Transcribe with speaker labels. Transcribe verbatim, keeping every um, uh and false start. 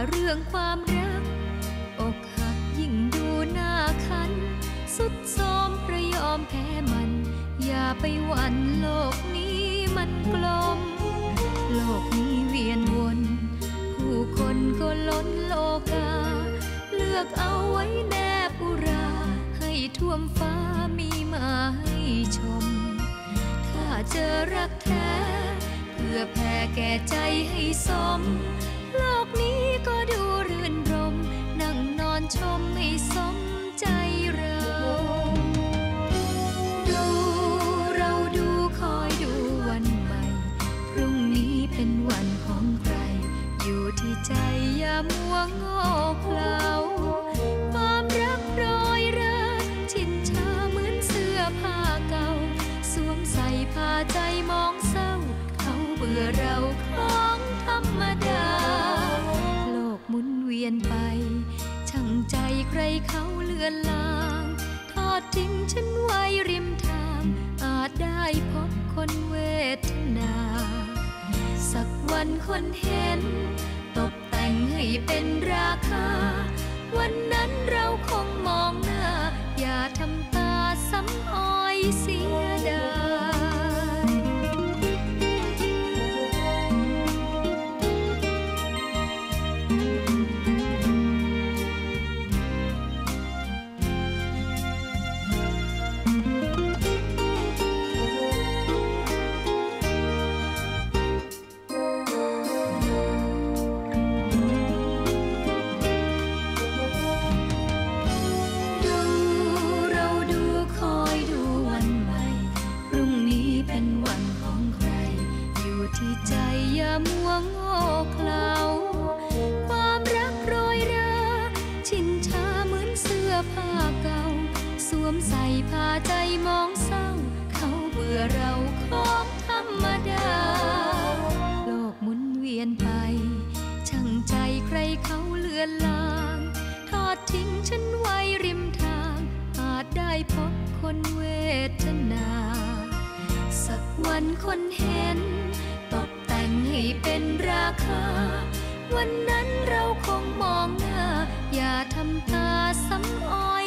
Speaker 1: เรื่องความรักอกหักยิ่งดูหน้าคันสุดโทรมเพราะยอมแพ้มันอย่าไปหวั่นโลกนี้มันกลมโลกนี้เวียนวนผู้คนก็ล้นโลกาเลือกเอาไว้แนบอุราให้ท่วมฟ้ามีมาให้ชมถ้าเจอรักแท้เพื่อแผ่แก่ใจให้สมโลกนี้ก็ดูรื่นรมนั่งนอนชมให้สมใจเราดูเราดูคอยดูวันใหม่พรุ่งนี้เป็นวันของใครอยู่ที่ใจอย่ามัวโง่เขลาความรักโรยเริงชินชาเหมือนเสื้อผ้าเก่าสวมใส่ผ้าใจมองเศร้าเขาเบื่อเราของธรรมดาโลกหมุนเวียนไปช่างใจใครเขาเลือนลางทอดทิ้งฉันไว้ริมทางอาจได้พบคนเวทนาสักวันคนเห็นตกแต่งให้เป็นราคาวันนั้นเราคงมองหน้าอย่าทำตาซ้ำอ้อยเสียดายที่ใจอย่ามัวโง่เขลาความรักโรยราชินชาเหมือนเสื้อผ้าเก่าสวมใส่ผ้าใจมองเศร้าเขาเบื่อเราของธรรมดาโลกหมุนเวียนไปช่างใจใครเขาเลือนลางทอดทิ้งฉันไว้ริมทางอาจได้พบคนเวทนาสักวันคนเห็นตกแต่งให้เป็นราคาวันนั้นเราคงมองหน้าอย่าทำตาซ้ำอ้อย